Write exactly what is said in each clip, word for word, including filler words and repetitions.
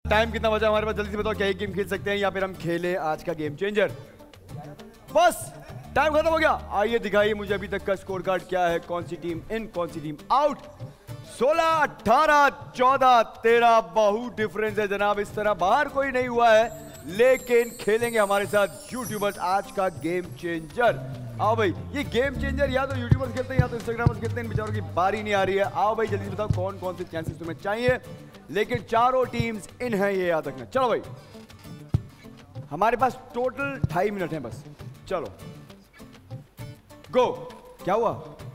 Time कितना बचा हमारे पास? जल्दी से बताओ क्या एक गेम खेल सकते हैं या फिर हम खेलें आज का गेम चेंजर? बस टाइम खत्म हो गया। आइए दिखाइए मुझे अभी तक का स्कोर कार्ड क्या है, कौन सी टीम इन, कौन सी टीम आउट। सोलह, अठारह, चौदह, तेरह, बहुत डिफरेंस है जनाब। इस तरह बाहर कोई नहीं हुआ है, लेकिन खेलेंगे हमारे साथ यूट्यूबर्स आज का गेम चेंजर। आओ भाई, ये गेम चेंजर या तो यूट्यूबर्स खेलते हैं या तो इंस्टाग्रामर्स खेलते हैं, इन बेचारों की बारी नहीं आ रही है। आओ भाई जल्दी बताओ कौन कौन से चांसेस तुम्हें चाहिए, लेकिन चारों टीम्स इन हैं, ये याद रखना। चलो भाई, हमारे पास टोटल ढाई मिनट है बस। चलो गो। क्या हुआ?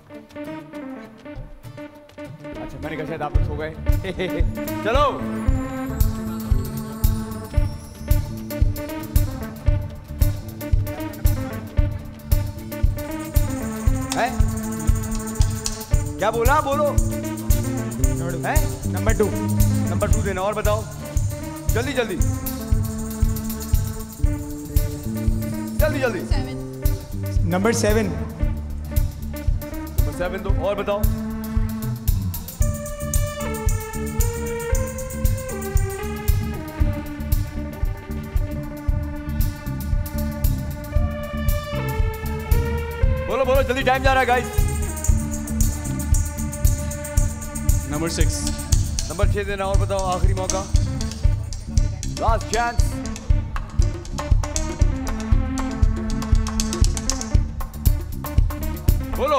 अच्छा मैंने कहा शायद आप लोग सो गए। चलो है? क्या बोला? बोलो। है नंबर टू, नंबर टू देना। और बताओ जल्दी जल्दी जल्दी जल्दी। नंबर सेवन, नंबर सेवन दो। और बताओ। बोलो बोलो जल्दी, टाइम जा रहा है गाइस। नंबर सिक्स, नंबर छह देना। और बताओ, आखिरी मौका, लास्ट चांस। बोलो।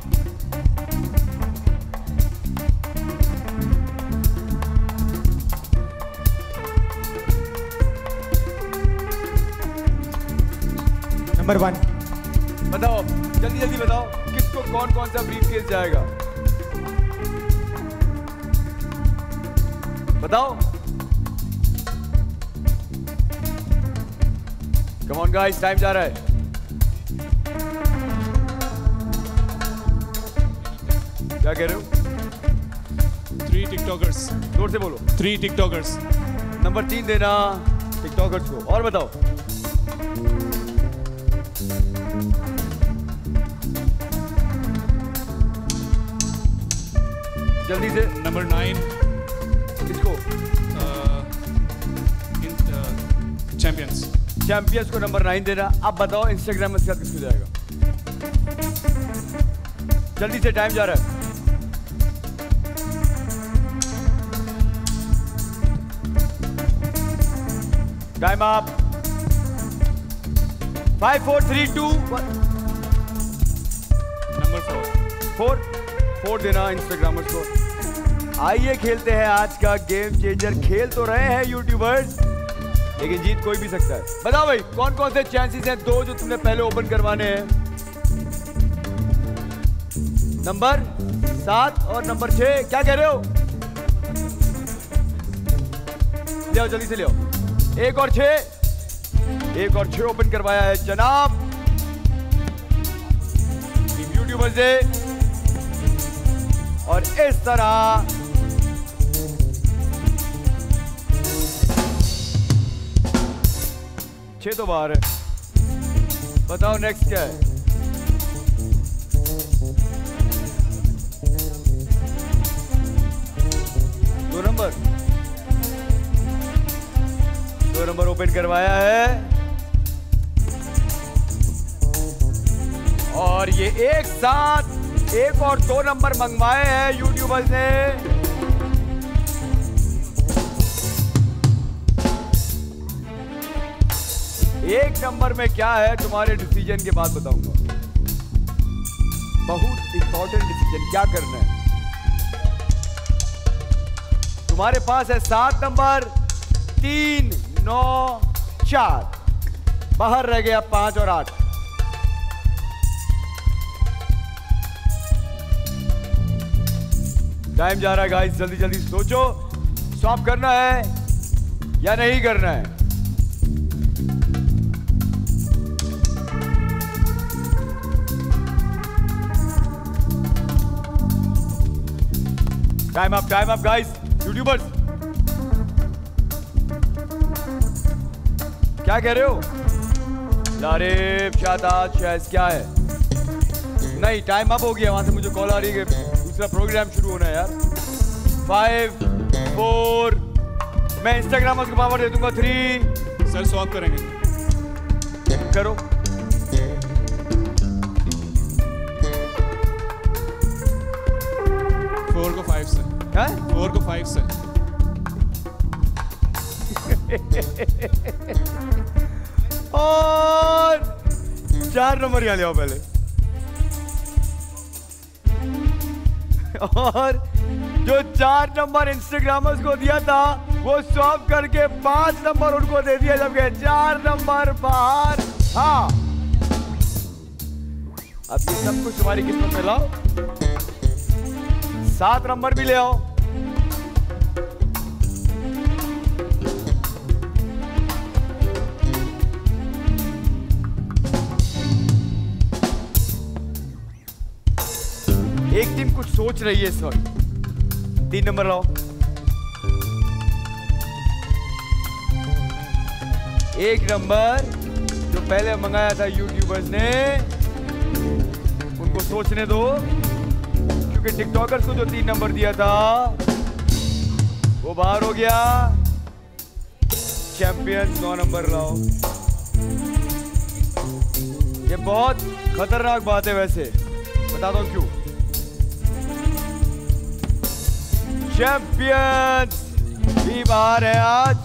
Number one. बताओ जल्दी जल्दी बताओ, किसको कौन कौन सा ब्रीफकेस जाएगा? बताओ। कम ऑन गाइस, टाइम जा रहा है। क्या कह रहे हो? Three tiktokers. जोर से बोलो। Three TikTokers. नंबर तीन देना टिकटॉकर्स को। और बताओ। जल्दी से। Number nine. किसको? चैंपियंस। चैंपियंस को नंबर नाइन देना। अब बताओ इंस्टाग्राम में साथ किसको जाएगा? जल्दी से, टाइम जा रहा है। Time up. Five four three two one. Number four. Four four देना इंस्टाग्रामर्स को। आइए खेलते हैं आज का गेम चेंजर। खेल तो रहे हैं यूट्यूबर्स, लेकिन जीत कोई भी सकता है। बताओ भाई कौन कौन से चांसेस हैं? दो जो तुमने पहले ओपन करवाने हैं, नंबर सात और नंबर छह। क्या कह रहे हो? ले आओ जल्दी से, ले आओ। एक और छह, एक और छह ओपन करवाया है जनाब यूट्यूबर्स से। और इस तरह छह तो बाहर है। बताओ नेक्स्ट क्या है? दो नंबर, दो नंबर ओपन करवाया है। और ये एक साथ एक और दो नंबर मंगवाए हैं यूट्यूबर्स ने। एक नंबर में क्या है तुम्हारे डिसीजन के बाद बताऊंगा। बहुत इंपॉर्टेंट डिसीजन, क्या करना है तुम्हारे पास है। सात नंबर, तीन, नौ, चार। बाहर रह गया पांच और आठ। टाइम जा रहा है गाइस, जल्दी जल्दी सोचो, स्वैप करना है या नहीं करना है? Time up, time up guys. Youtubers क्या कह रहे हो? लारिफ, शादाब, शायद क्या है? नहीं, टाइम अप हो गया। वहां से मुझे कॉल आ रही है, दूसरा प्रोग्राम शुरू होना है यार। फाइव फोर मैं इंस्टाग्राम को पावर दे दूंगा। थ्री सर स्वैप करेंगे। करो। फोर को फाइव से। हैं? फोर को फाइव से। और चार नंबर यहाँ ले आओ पहले। और जो चार नंबर इंस्टाग्रामर्स को दिया था वो स्वैप करके पांच नंबर उनको दे दिया, जबकि चार नंबर बाहर। हाँ, अब ये सब कुछ तुम्हारी किस्मत में लाओ। सात नंबर भी ले आओ। एक टीम कुछ सोच रही है इस वक्त। तीन नंबर लाओ। एक नंबर जो पहले मंगाया था यूट्यूबर्स ने, उनको सोचने दो, क्योंकि टिकटॉकर्स को जो तीन नंबर दिया था वो बाहर हो गया। चैंपियंस नौ नंबर लाओ। ये बहुत खतरनाक बात है, वैसे बता दो क्यों। चैंपियंस भी बाहर है आज।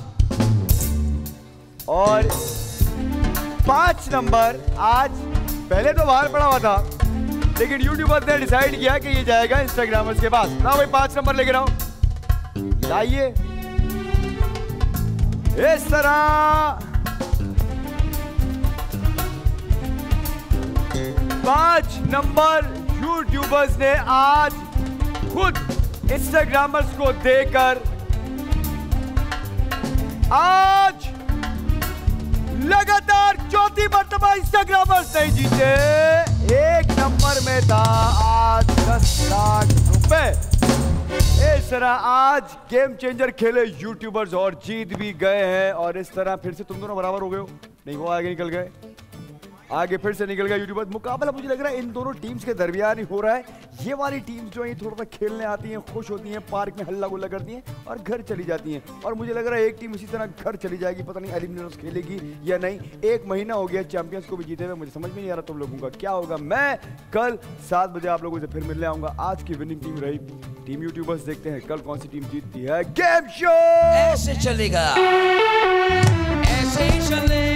और पांच नंबर आज पहले तो बाहर पड़ा हुआ था, लेकिन यूट्यूबर्स ने डिसाइड किया कि ये जाएगा इंस्टाग्रामर्स के पास। ना भाई पांच नंबर लेके आओ, लाइए। इस तरह पांच नंबर यूट्यूबर्स ने आज खुद इंस्टाग्रामर्स को देकर आज लगातार चौथी मर्तबा इंस्टाग्रामर्स नहीं जीते। एक नंबर में था आज दस लाख रुपए। इस तरह आज गेम चेंजर खेले यूट्यूबर्स और जीत भी गए हैं। और इस तरह फिर से तुम दोनों बराबर हो गए हो। नहीं, वो आगे निकल गए, आगे फिर से निकल गया यूट्यूबर्स। मुकाबला मुझे लग रहा है इन दोनों टीम्स के दरमियान ही हो रहा है। ये वाली टीम्स जो है थोड़ा सा खेलने आती हैं, खुश होती हैं, पार्क में हल्ला गुल्ला करती हैं और घर चली जाती हैं। और मुझे लग रहा है एक टीम इसी तरह घर चली जाएगी। पता नहीं एलिमिनेटर्स खेलेगी या नहीं। एक महीना हो गया चैंपियंस को भी जीते हुए, मुझे समझ में नहीं आ रहा तुम लोगों का क्या होगा। मैं कल सात बजे आप लोगों से फिर मिलने आऊंगा। आज की विनिंग टीम रही टीम यूट्यूबर्स। देखते हैं कल कौन सी टीम जीतती है। गेम शो ऐसे चलेगा, ऐसे ही चले।